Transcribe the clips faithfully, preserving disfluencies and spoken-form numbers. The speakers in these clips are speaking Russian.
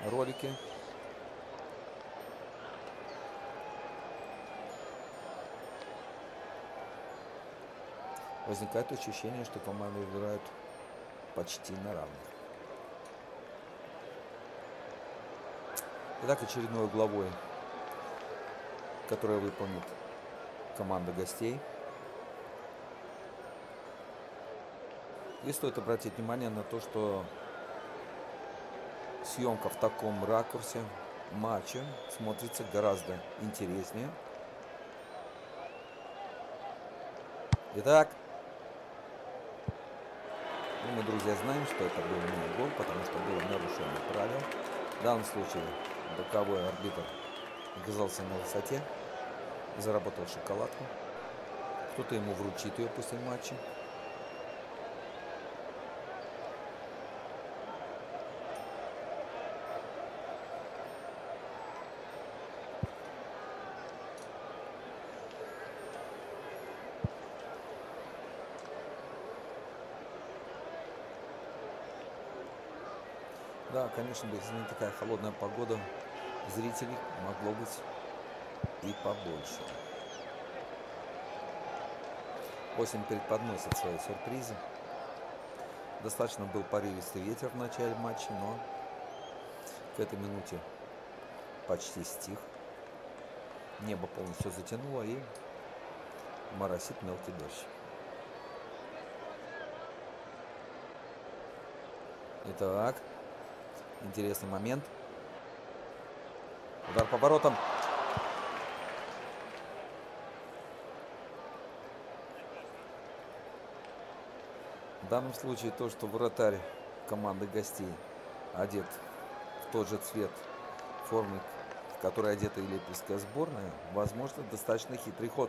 ролике. Возникает ощущение, что команды играют почти на равных. Итак, очередной угловой, который выполнит команда гостей. И стоит обратить внимание на то, что съемка в таком ракурсе матча смотрится гораздо интереснее. Итак, ну, мы, друзья, знаем, что это был не гол, потому что было нарушение правил. В данном случае боковой арбитр оказался на высоте, заработал шоколадку. Кто-то ему вручит ее после матча. Да, конечно, если не такая холодная погода, зрителей могло быть и побольше. Осень преподносит свои сюрпризы. Достаточно был порывистый ветер в начале матча, но к этой минуте почти стих. Небо полностью затянуло и моросит мелкий дождь. Итак, интересный момент. Удар по воротам. В данном случае то, что вратарь команды гостей одет в тот же цвет формы, в которой одета и липецкая сборная, возможно, достаточно хитрый ход,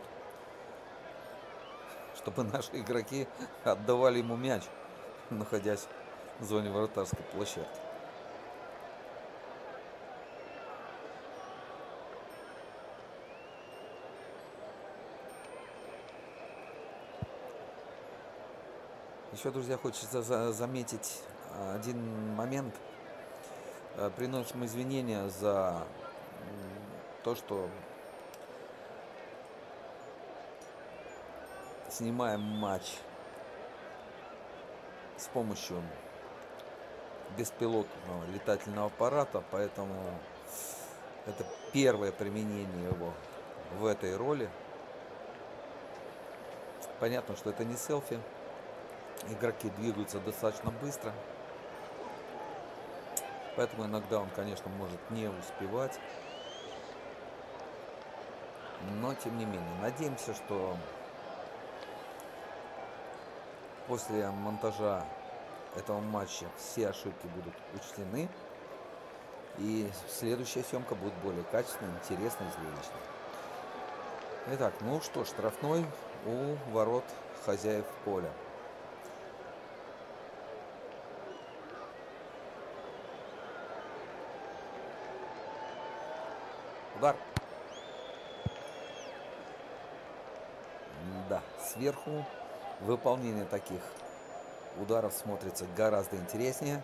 чтобы наши игроки отдавали ему мяч, находясь в зоне вратарской площадки. Еще, друзья, хочется за заметить один момент. Приносим извинения за то, что снимаем матч с помощью беспилотного летательного аппарата, поэтому это первое применение его в этой роли. Понятно, что это не селфи. Игроки двигаются достаточно быстро, поэтому иногда он, конечно, может не успевать. Но, тем не менее, надеемся, что после монтажа этого матча все ошибки будут учтены, и следующая съемка будет более качественной, интересной, зрелищной. Итак, ну что, штрафной у ворот хозяев поля. Удар. Да, сверху выполнение таких ударов смотрится гораздо интереснее.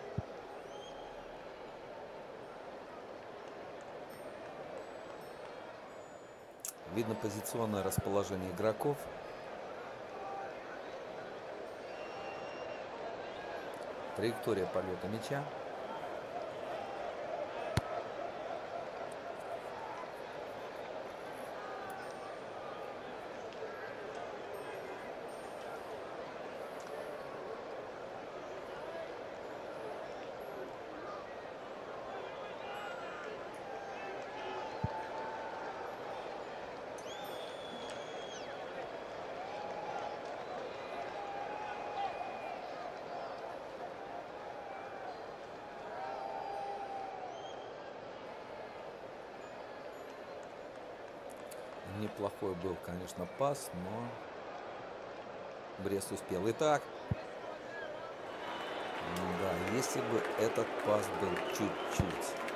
Видно позиционное расположение игроков. Траектория полета мяча. Неплохой был, конечно, пас, но Брест успел. Итак, да, если бы этот пас был чуть-чуть